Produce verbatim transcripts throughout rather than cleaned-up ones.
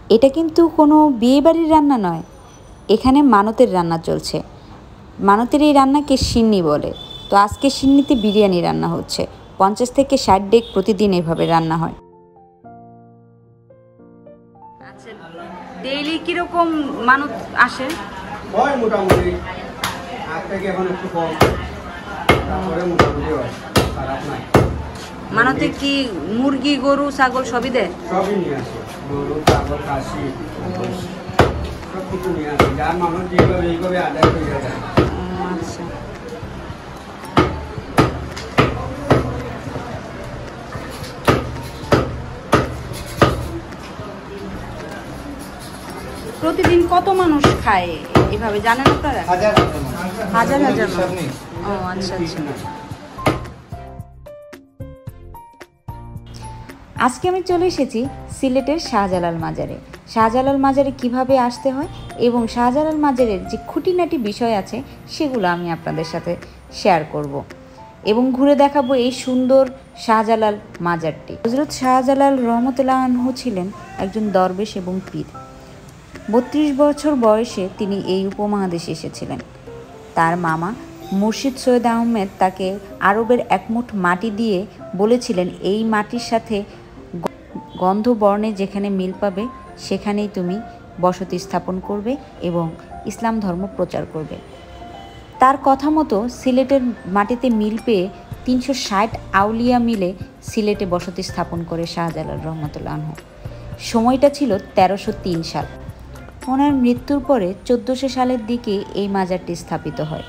এটা কিন্তু কোনো বিয়েবাড়ির রান্না নয়, এখানে মানতের রান্না চলছে। মানতের এই রান্নাকে সিন্নি বলে। তো আজকে সিন্নিতে বিরিয়ানি রান্না হচ্ছে। পঞ্চাশ থেকে ষাট ডেক প্রতিদিন এভাবে রান্না হয়। আচ্ছা, ডেইলি কিরকম মানত আসে? হয় মোটামুটি, আজ থেকে এখন একটু কম, তারপরে মোটামুটি হয়, খারাপ নাই। মানতে কি মুরগি, গরু, ছাগল সবই দেয়? সবই নিয়ে আসে, গরু, ছাগল, খাসি সব কিছু নিয়ে আসে, যার মানুষ যেভাবে এইভাবে আদায় করে যায়। আচ্ছা, প্রতিদিন কত মানুষ খায় এভাবে জানেন আপনারা? হাজার হাজার হাজার মানুষ। ও আচ্ছা আচ্ছা। আজকে আমি চলে এসেছি সিলেটের শাহজালাল মাজারে। শাহজালাল মাজারে কিভাবে আসতে হয় এবং শাহজালাল মাজারের যে খুঁটিনাটি বিষয় আছে সেগুলো আমি আপনাদের সাথে শেয়ার করব এবং ঘুরে দেখাবো এই সুন্দর শাহজালাল মাজারটি। হযরত শাহজালাল রহমতুল্লাহ আনহু ছিলেন একজন দরবেশ এবং পীর। বত্রিশ বছর বয়সে তিনি এই উপমহাদেশে এসেছিলেন। তার মামা মুর্শিদ সৈয়দ আহমেদ তাকে আরবের একমুঠ মাটি দিয়ে বলেছিলেন, এই মাটির সাথে গন্ধ বর্ণে যেখানে মিল পাবে সেখানেই তুমি বসতি স্থাপন করবে এবং ইসলাম ধর্ম প্রচার করবে। তার কথা মতো সিলেটের মাটিতে মিল পেয়ে তিনশো ষাট আউলিয়া মিলে সিলেটে বসতি স্থাপন করে শাহজালাল রহমতুল্লাহ আনহু। সময়টা ছিল তেরোশো তিন সাল। ওনার মৃত্যুর পরে চোদ্দোশো সালের দিকে এই মাজারটি স্থাপিত হয়।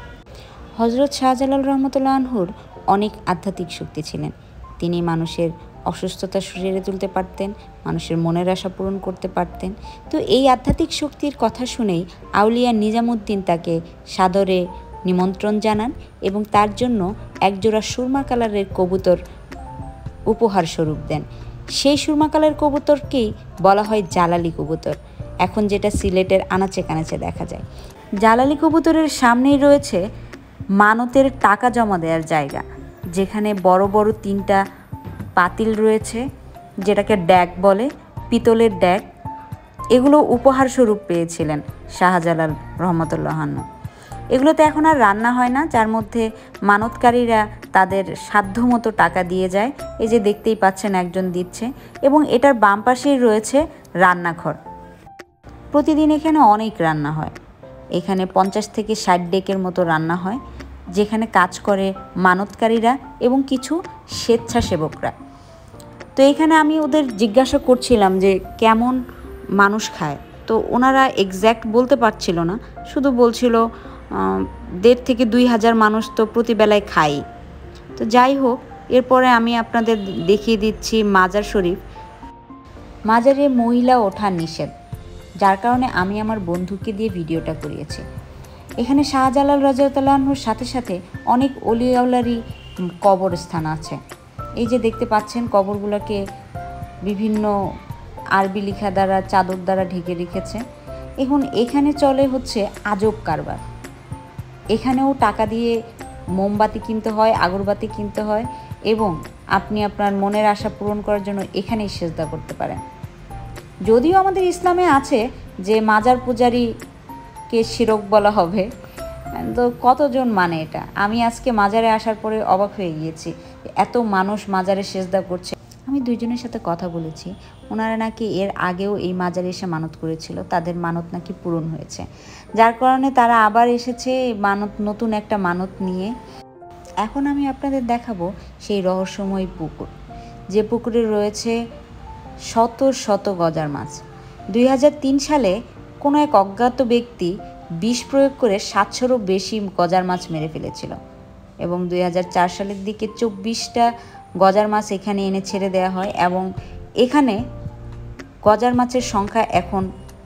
হযরত শাহজালাল রহমতুল্লাহ আনহুর অনেক আধ্যাত্মিক শক্তি ছিলেন। তিনি মানুষের অসুস্থতা সেরে তুলতে পারতেন, মানুষের মনের আশা পূরণ করতে পারতেন। তো এই আধ্যাত্মিক শক্তির কথা শুনেই আউলিয়া নিজামুদ্দিন তাকে সাদরে নিমন্ত্রণ জানান এবং তার জন্য একজোড়া সুরমা কালারের কবুতর উপহার স্বরূপ দেন। সেই সুরমা কালারের কবুতরকেই বলা হয় জালালি কবুতর, এখন যেটা সিলেটের আনাচে কানাচে দেখা যায়। জালালি কবুতরের সামনেই রয়েছে মানতের টাকা জমা দেওয়ার জায়গা, যেখানে বড় বড় তিনটা পাতিল রয়েছে, যেটাকে ড্যাক বলে, পিতলের ড্যাক। এগুলো উপহার স্বরূপ পেয়েছিলেন শাহজালাল রহমতুল্লাহ আনহু। এগুলোতে এখন আর রান্না হয় না, যার মধ্যে মানতকারীরা তাদের সাধ্যমতো টাকা দিয়ে যায়। এই যে দেখতেই পাচ্ছেন একজন দিচ্ছে, এবং এটার বাম পাশেই রয়েছে রান্নাঘর। প্রতিদিন এখানে অনেক রান্না হয়। এখানে পঞ্চাশ থেকে ষাট ডেকের মতো রান্না হয়, যেখানে কাজ করে মানতকারীরা এবং কিছু স্বেচ্ছাসেবকরা। তো এখানে আমি ওদের জিজ্ঞাসা করছিলাম যে কেমন মানুষ খায়, তো ওনারা এক্স্যাক্ট বলতে পারছিল না, শুধু বলছিল দেড় থেকে দুই হাজার মানুষ তো প্রতিবেলায় খাই। তো যাই হোক, এরপরে আমি আপনাদের দেখিয়ে দিচ্ছি মাজার শরীফ। মাজারে মহিলা ওঠা নিষেধ, যার কারণে আমি আমার বন্ধুকে দিয়ে ভিডিওটা করিয়েছি। এখানে শাহজালাল রাদিয়াল্লাহু আনহুর সাথে সাথে অনেক অলিয়াউলারই কবরস্থান আছে। এই যে দেখতে পাচ্ছেন কবরগুলোকে বিভিন্ন আরবি লেখা দ্বারা, চাদর দ্বারা ঢেকে রেখেছে। এখন এখানে চলে হচ্ছে আজব কারবার। এখানেও টাকা দিয়ে মোমবাতি কিনতে হয়, আগরবাতি কিনতে হয়, এবং আপনি আপনার মনের আশা পূরণ করার জন্য এখানেই সেজদা করতে পারেন। যদিও আমাদের ইসলামে আছে যে মাজার পূজারীকে শিরক বলা হবে, তো কতজন মানে এটা? আমি আজকে মাজারে আসার পরে অবাক হয়ে গিয়েছি, এত মানুষ মাজারে সেজদা করছে। আমি দুইজনের সাথে কথা বলেছি, ওনারা নাকি এর আগেও এই মাজারে এসে মানত করেছিল, তাদের মানত নাকি পূরণ হয়েছে, যার কারণে তারা আবার এসেছে মানত, নতুন একটা মানত নিয়ে। এখন আমি আপনাদের দেখাবো সেই রহস্যময় পুকুর, যে পুকুরে রয়েছে শত শত গজার মাছ। দুই হাজার তিন সালে কোনো এক অজ্ঞাত ব্যক্তি বিষ প্রয়োগ করে সাতশোরও বেশি গজার মাছ মেরে ফেলেছিল, এবং দুই হাজার চার সালের দিকে চব্বিশটা গজার মাছ এখানে এনে ছেড়ে দেওয়া হয়, এবং এখানে গজার মাছের সংখ্যা এখন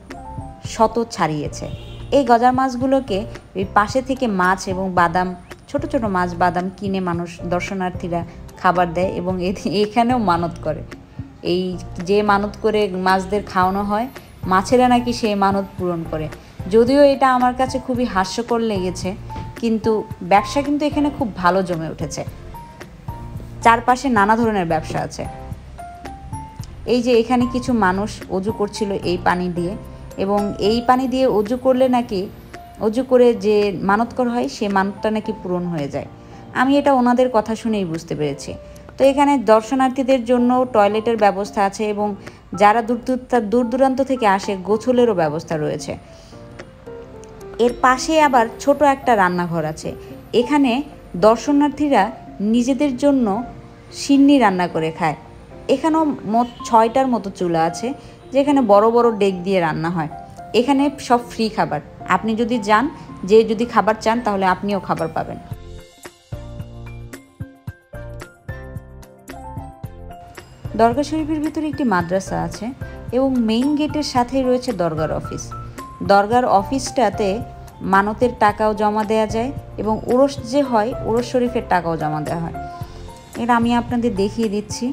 শত ছাড়িয়েছে। এই গজার মাছগুলোকে ওই পাশে থেকে মাছ এবং বাদাম, ছোট ছোট মাছ বাদাম কিনে মানুষ, দর্শনার্থীরা খাবার দেয় এবং এখানেও মানত করে। এই যে মানত করে মাছদের খাওয়ানো হয়, মাছেরা নাকি সেই মানত পূরণ করে। যদিও এটা আমার কাছে খুবই হাস্যকর লেগেছে, কিন্তু ব্যবসা কিন্তু এখানে খুব ভালো জমে উঠেছে। চারপাশে নানা ধরনের ব্যবসা আছে। এই যে এখানে কিছু মানুষ অজু করছিল এই পানি দিয়ে, এবং এই পানি দিয়ে অজু করলে নাকি অজু করে যে মানত করা হয় সে মানতটা নাকি পূরণ হয়ে যায়। আমি এটা ওনাদের কথা শুনেই বুঝতে পেরেছি। তো এখানে দর্শনার্থীদের জন্য টয়লেটের ব্যবস্থা আছে, এবং যারা দূর দূর দূরান্ত থেকে আসে গোসলেরও ব্যবস্থা রয়েছে। এর পাশে আবার ছোট একটা রান্নাঘর আছে। এখানে দর্শনার্থীরা নিজেদের জন্য সিন্নি রান্না করে খায়। এখানেও মোট ছয়টার মতো চুলা আছে, যেখানে বড় বড় ডেক দিয়ে রান্না হয়। এখানে সব ফ্রি খাবার, আপনি যদি যান, যে যদি খাবার চান তাহলে আপনিও খাবার পাবেন। দরগা শরীফের ভিতরে একটি মাদ্রাসা আছে, এবং মেইন গেটের সাথেই রয়েছে দরগার অফিস। দরগার অফিসটাতে মানতের টাকাও জমা দেওয়া যায়, এবং উরস যে হয় উরস শরীফের টাকাও জমা দেওয়া হয়। এটা আমি আপনাদের দেখিয়ে দিচ্ছি।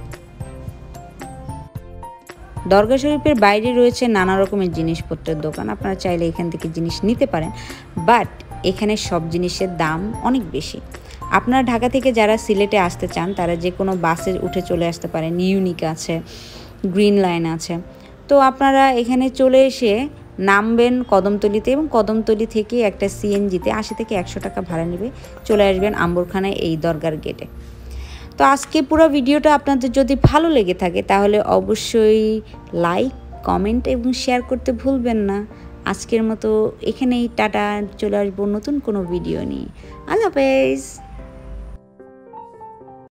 দরগা শরীফের বাইরে রয়েছে নানা রকমের জিনিসপত্রের দোকান, আপনারা চাইলে এখান থেকে জিনিস নিতে পারেন, বাট এখানে সব জিনিসের দাম অনেক বেশি। আপনারা ঢাকা থেকে যারা সিলেটে আসতে চান তারা যে কোনো বাসে উঠে চলে আসতে পারেন। ইউনিক আছে, গ্রিন লাইন আছে। তো আপনারা এখানে চলে এসে নামবেন কদমতলিতে, এবং কদমতলি থেকে একটা সিএনজিতে আশি থেকে একশো টাকা ভাড়া নেবে, চলে আসবেন আম্বরখানায় এই দরগার গেটে। তো আজকে পুরো ভিডিওটা আপনাদের যদি ভালো লেগে থাকে তাহলে অবশ্যই লাইক, কমেন্ট এবং শেয়ার করতে ভুলবেন না। আজকের মতো এখানেই টাটা, চলে আসবো নতুন কোনো ভিডিও নিয়ে। আল্লাহ হাফেজ।